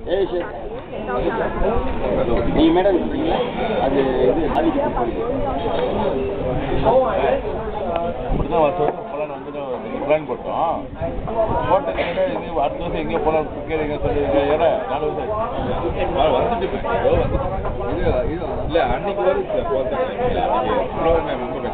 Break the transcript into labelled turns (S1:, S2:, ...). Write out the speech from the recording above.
S1: நீ மேடம் சொன்னீங்களா அது இது ஆதிக்கு
S2: அப்படிதான் வருஷம் போகலான்னு வந்து பிளான் போட்டோம். போட்ட எங்கேயும் அடுத்த வருஷம் எங்கேயோ போகலாம் கேட்க சொல்லுங்க. ஏன்னா 4 வருஷம் வந்துட்டு இல்லை அன்னைக்கு வருது சார் போகிறேன் ப்ரோக்ராம் ரொம்ப